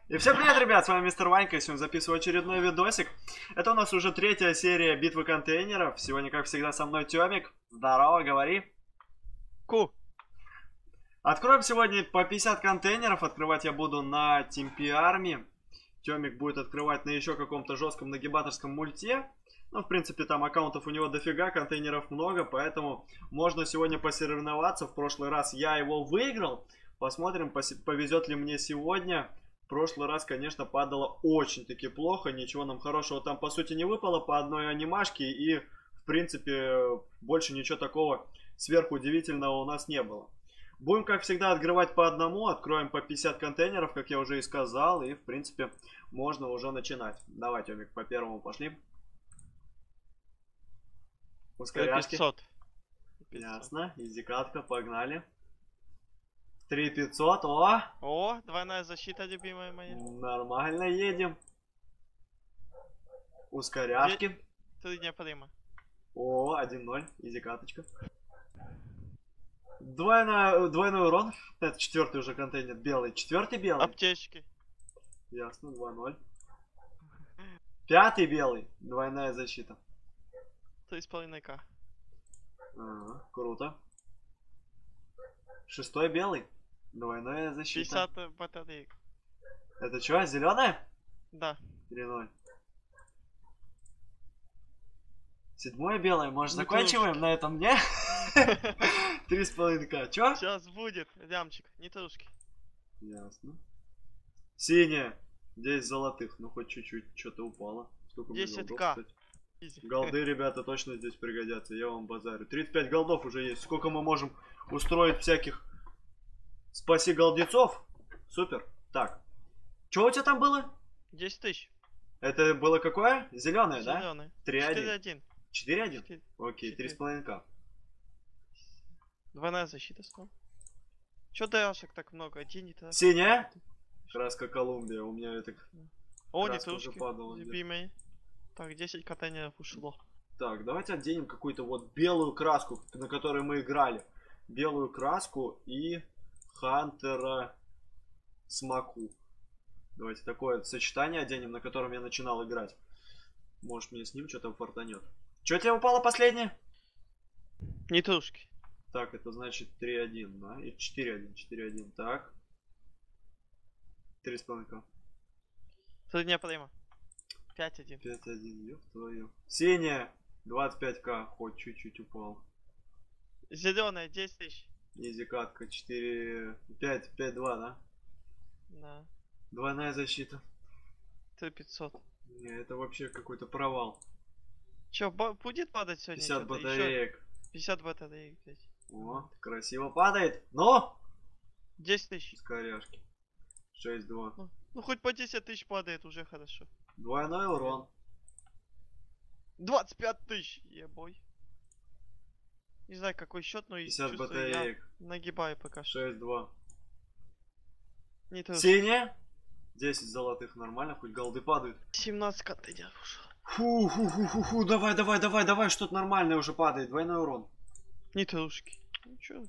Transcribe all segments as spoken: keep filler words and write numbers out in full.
И всем привет, ребят, с вами Мистер Ванька, я сегодня записываю очередной видосик. Это у нас уже третья серия битвы контейнеров. Сегодня, как всегда, со мной Тёмик. Здорово, говори. Ку. Откроем сегодня по пятьдесят контейнеров. Открывать я буду на Тимпи Арми. Тёмик будет открывать на еще каком-то жестком нагибаторском мульте. Ну, в принципе, там аккаунтов у него дофига, контейнеров много, поэтому можно сегодня посоревноваться. В прошлый раз я его выиграл. Посмотрим, повезет ли мне сегодня. В прошлый раз, конечно, падало очень-таки плохо. Ничего нам хорошего там, по сути, не выпало по одной анимашке. И, в принципе, больше ничего такого сверхудивительного у нас не было. Будем, как всегда, открывать по одному. Откроем по пятьдесят контейнеров, как я уже и сказал. И, в принципе, можно уже начинать. Давай, Тёмик, по первому пошли. Ускоряшки. пятьсот. Ясно. Изи-катка, погнали. три пятьсот, о! О, двойная защита, любимая моя. Нормально едем. Ускоряшки. Три дня прима. О, один ноль, изи-каточка. Двойная, двойной урон. Это четвертый уже контейнер, белый. Четвертый белый. Аптечки. Ясно, два ноль. Пятый белый, двойная защита. три с половиной ка. Ага, круто. Шестой белый. Двойная защита. пятьдесят батареек. Это что, зеленая? Да. три ноль. Седьмое белое. Может, Не заканчиваем трушки. на этом, не? Три с половиной ка. Чё? Сейчас будет лямчик, не трушки. Ясно. Синяя. десять золотых. Ну, хоть чуть-чуть. Что-то упало. Сколько мне десять голдов, ка. кстати? Изи. Голды, ребята, точно здесь пригодятся. Я вам базарю. тридцать пять голдов уже есть. Сколько мы можем устроить всяких... Спаси голдецов. Супер. Так. Что у тебя там было? десять тысяч. Это было какое? Зеленое, да? Зеленый. три четыре один. один. четыре один? Четыре. Окей, три с половиной ка. Двойная защита снова. Чё дашек так много? Один не так. Синяя? Краска Колумбия. У меня это... О, не краска уже трушки. падала где-то. Любимые. Так, десять контейнеров ушло. Так, давайте оденем какую-то вот белую краску, на которой мы играли. Белую краску и Хантера Смоку. Давайте такое сочетание оденем, на котором я начинал играть. Может, мне с ним что-то фартанет. Что тебе упало последнее? Не трушки. Так, это значит три один, да? И четыре один, четыре один, так. три с половиной ка. три дня прима. пять один. пять один, ёб твою. Синяя, двадцать пять ка, хоть чуть-чуть упал. Зеленая, десять тысяч. Изи катка, четыре, пять, пять два, да? Да. Двойная защита. три пятьсот. Не, это вообще какой-то провал. Чё, ба- будет падать сегодня? пятьдесят что-то? Ещё батареек. пятьдесят батареек, блядь. О, красиво падает. Но! десять тысяч. Скоряшки. шесть два. Ну, ну хоть по десять тысяч падает, уже хорошо. Двойной урон. двадцать пять тысяч, ебой. Не знаю какой счет, но и пятьдесят чувствую, я батареек. нагибаю пока что. шесть два. Не то. Синяя. десять золотых, нормально, хоть голды падают. семнадцать контейнеров ушло. Фу, фу, фу, фу, фу, давай, давай, давай, давай, что-то нормальное уже падает. Двойной урон. Не трушки. Ну чё?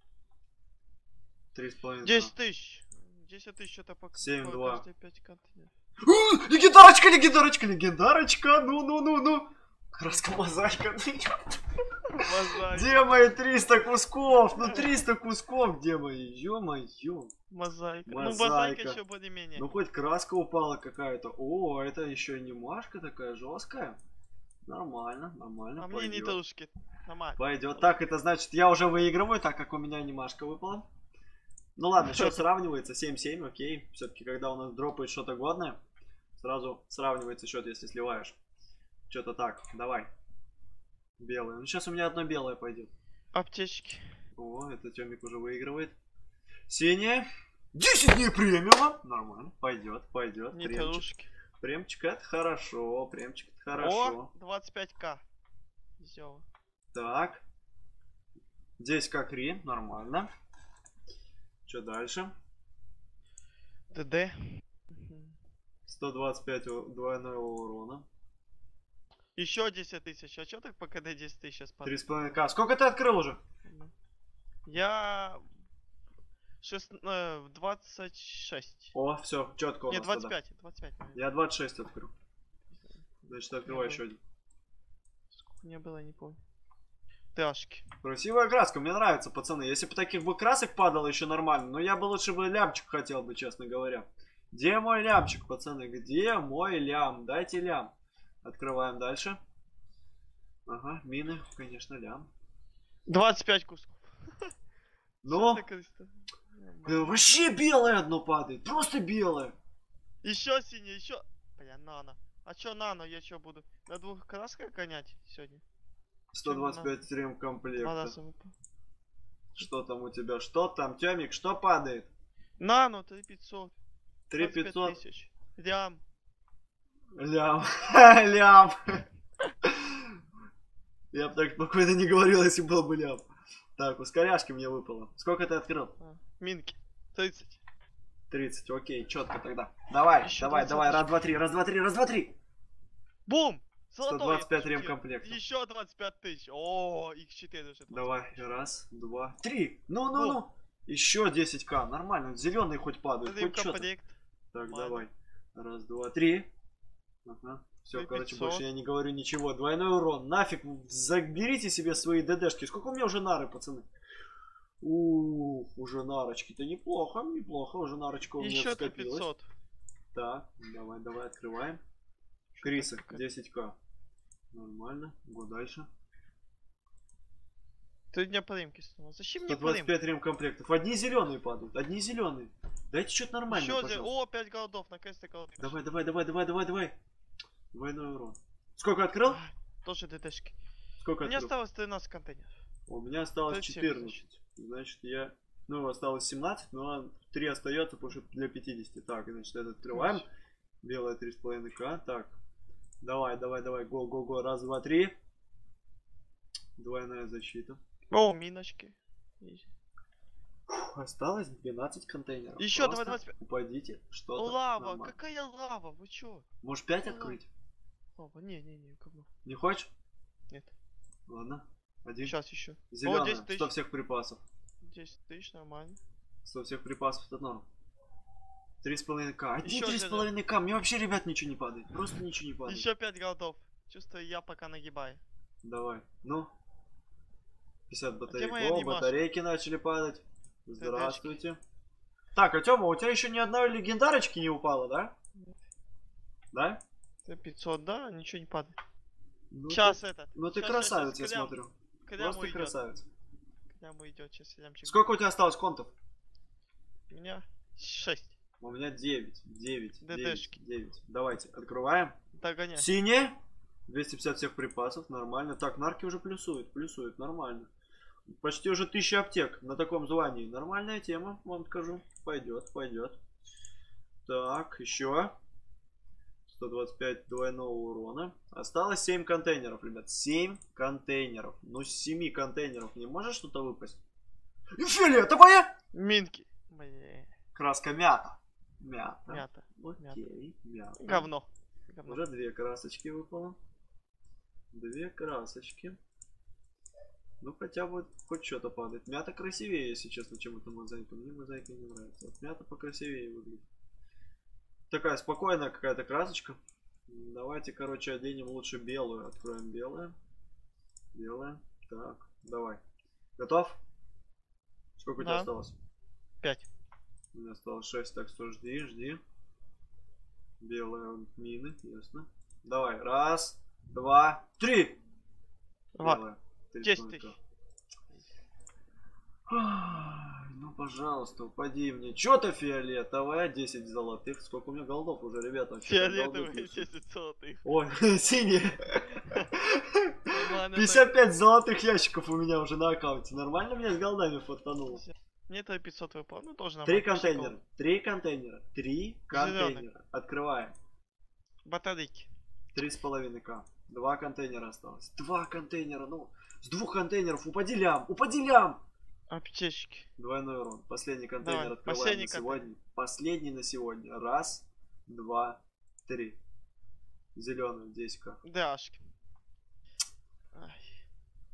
Три с половиной. десять тысяч. десять тысяч что-то пока. семь два. Каждые пять контейнеров. Легендарочка, легендарочка, легендарочка. Ну, ну, ну, ну. Краска мозаика. Мозаика. Где мои триста кусков? Ну триста кусков, где мои? Ё-моё. Мозаика. Ну Мозаика. мозаика еще более-менее. Ну хоть краска упала какая-то. О, это еще и немашка такая жесткая. Нормально, нормально. А мне не Пойдет. трушки. Нормально. Пойдет. Так, это значит, я уже выигрываю, так как у меня немашка выпала. Ну ладно, счет сравнивается. семь семь, окей. Все-таки, когда у нас дропает что-то годное, сразу сравнивается счет, если сливаешь. Что-то так, давай. Белый. Ну сейчас у меня одно белое пойдет. Аптечки. О, это Тёмик уже выигрывает. Синяя. десять дней премиума. Нормально. Пойдет, пойдет. Не Премчик. трушки. Премчик это хорошо. Премчик это хорошо. О, двадцать пять ка. Весело. Так. десять ка кри. Нормально. Что дальше? ДД. сто двадцать пять двойного урона. Еще десять тысяч. А что так по КД десять тысяч сейчас три падает? с половиной ка. Сколько ты открыл уже? Я Шест... э, двадцать шесть. О, все, четко у Не, нас двадцать тогда. пять. двадцать пять, наверное. Я двадцать шесть открыл. Значит, открывай было. еще один. Сколько не было, не помню. Ташки. Красивая краска, мне нравится, пацаны. Если бы таких бы красок падало еще нормально, но я бы лучше бы лямчик хотел бы, честно говоря. Где мой лямчик, пацаны? Где мой лям? Дайте лям. Открываем дальше. Ага, мины, конечно, лям. двадцать пять кусков. Ну, э, вообще белое одно падает. Просто белое. Еще синее, еще. Бля, нано. А чё нано? Я чё буду? На двух красках гонять сегодня? сто двадцать пять ремкомплекта. Два раза выпал. Что там у тебя? Что там, Тёмик? Что падает? Нано, три пятьсот. три пятьсот. тысяч. Лям. Лям. Лям. Я бы так спокойно не говорил, если был бы лям. Так, ускоряшки мне выпало. Сколько ты открыл? А, минки. тридцать. тридцать, окей, четко тогда. Давай, Еще давай, давай, двадцать. раз, два, три, раз, два, три, раз, два, три. Бум! сто двадцать пять ремкомплектов. Еще двадцать пять тысяч. О, икс четыре уже. Давай, раз, два, три. Ну, ну, ну. Еще десять тысяч. Нормально. Зеленые хоть падают. Хоть что-то. Ремкомплект. Так, Ладно. давай. Раз, два, три. Ага. Все, три короче, пятьсот. больше я не говорю ничего. Двойной урон. Нафиг, заберите себе свои ДДшки. Сколько у меня уже нары, пацаны? Ух, уже нарочки-то неплохо, неплохо. Уже нарочка у меня Еще три скопилась. пятьсот. Так, давай, давай, открываем. Криса, десять тысяч. Нормально. Го дальше. Три дня по ремке снова. Зачем мне сто по двадцать ремке? пять ремкомплектов. Одни зеленые падают, одни зеленые. Дайте что-то нормальное, Еще один. пожалуйста. О, пять голдов. Наконец-то голды. Давай, давай, давай, давай, давай, давай. Двойной урон. Сколько открыл? Тоже ДДшки. Сколько У меня открыл? осталось тринадцать контейнеров. У меня осталось тридцать семь, четырнадцать. Значит, я... Ну, осталось семнадцать, но три остается, потому что для пятидесяти. Так, значит, это открываем. Белая три с половиной ка. Так. Давай, давай, давай. Го, го, го. Раз, два, три. Двойная защита. О, миночки. Фух, осталось двенадцать контейнеров. Еще Просто давай, двадцать пять. упадите. Что-то Лава. нормально. Какая лава? Вы чё? Может пять Лава. открыть? Лава. Не, не, не, говно. Не хочешь? Нет. Ладно. Один. Сейчас еще. О, Зеленая. десять тысяч. сто всех припасов. десять тысяч, нормально. сто всех припасов это норм. три с половиной ка. Одни Еще три с половиной ка. Мне вообще, ребят, ничего не падает. Просто ничего не падает. Еще пять голдов. Чувствую, я пока нагибаю. Давай. Ну. пятьдесят батареек. моя О, анимашка? батарейки начали падать. Здравствуйте. Так, а Тёма, у тебя еще ни одной легендарочки не упало, да? Нет. Да? пятьсот, да? Ничего не падает. Ну Сейчас ты, этот. ну ты Щас, красавец, щас, я клям- смотрю. кляму Просто идет. красавец. Кляму идет, сейчас лямчик. Сколько у тебя осталось контов? У меня шесть. У меня девять. девять. ДДшки. девять. Давайте, открываем. Догоняй. Синие. двести пятьдесят всех припасов, нормально. Так, нарки уже плюсуют, плюсуют, нормально. Почти уже тысяча аптек на таком звании. Нормальная тема, вам скажу. Пойдет, пойдет. Так, еще. сто двадцать пять двойного урона. Осталось семь контейнеров, ребят. семь контейнеров. Ну, с семи контейнеров не может что-то выпасть? И фиолетовая! Минки. Блин. Краска мята. Мята. Мята. Окей, мята. Говно. Говно. Уже две красочки выпало. Две красочки. Ну хотя бы хоть что-то падает. Мята красивее, если честно, чем эта мозаика. Мне мозаика не нравится. Вот мята покрасивее выглядит. Такая спокойная какая-то красочка. Давайте, короче, оденем лучше белую. Откроем белое. Белое. Так, давай. Готов? Сколько у тебя Да. осталось? Пять. У меня осталось шесть, так что жди, жди. Белые мины, ясно. Давай, раз, два, три. Два. Белая. Три Десять только. тысяч. Ай, ну, пожалуйста, упади мне. Чё-то фиолетовая, десять золотых. Сколько у меня голдов уже, ребята? Фиолетовый, десять золотых. Ой, синие. Ладно, пятьдесят пять золотых ящиков у меня уже на аккаунте. Нормально меня с голдами фотануло? Мне то пятьсот выпало, ну тоже Три нормально. контейнера, три контейнера, три контейнера. Открываем. Батарейки. Три с половиной ка. Два контейнера осталось. Два контейнера, ну. С двух контейнеров упади лям, упади лям. Аптечки. Двойной урон. Последний контейнер Давай, открываем последний на сегодня. Последний на сегодня. Раз, два, три. Зеленую, десять ка. Дашки. Ай.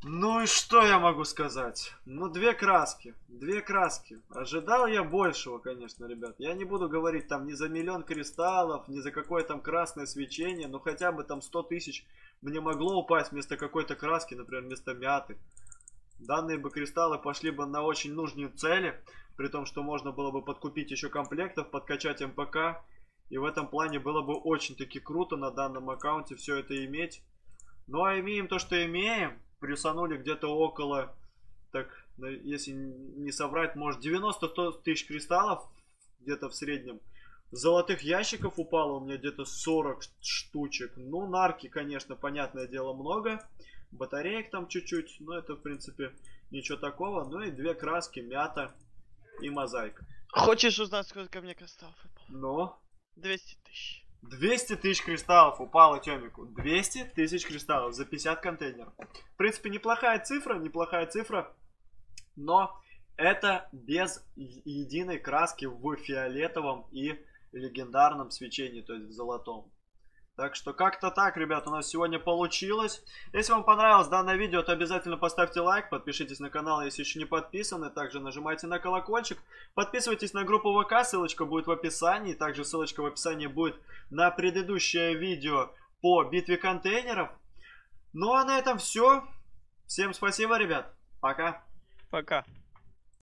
Ну и что я могу сказать? Ну, две краски. Две краски. Ожидал я большего, конечно, ребят. Я не буду говорить там ни за миллион кристаллов, ни за какое там красное свечение. Но хотя бы там сто тысяч мне могло упасть вместо какой-то краски, например, вместо мяты. Данные бы кристаллы пошли бы на очень нужные цели. При том, что можно было бы подкупить еще комплектов, подкачать эм пэ ка. И в этом плане было бы очень-таки круто на данном аккаунте все это иметь. Ну а имеем то, что имеем. Плюсанули где-то около, так, если не соврать, может девяносто тысяч кристаллов, где-то в среднем. Золотых ящиков упало у меня где-то сорок штучек. Ну, нарки, конечно, понятное дело, много. Батареек там чуть-чуть, но это, в принципе, ничего такого. Ну и две краски, мята и мозаика. Хочешь узнать, сколько мне кристаллов выпало? Ну? двести тысяч. двести тысяч кристаллов упало Тёмику. двести тысяч кристаллов за пятьдесят контейнеров. В принципе, неплохая цифра, неплохая цифра. Но это без единой краски в фиолетовом и легендарном свечении, то есть в золотом. Так что как-то так, ребят, у нас сегодня получилось. Если вам понравилось данное видео, то обязательно поставьте лайк, подпишитесь на канал, если еще не подписаны. Также нажимайте на колокольчик. Подписывайтесь на группу вэ ка, ссылочка будет в описании. Также ссылочка в описании будет на предыдущее видео по битве контейнеров. Ну а на этом все. Всем спасибо, ребят. Пока. Пока.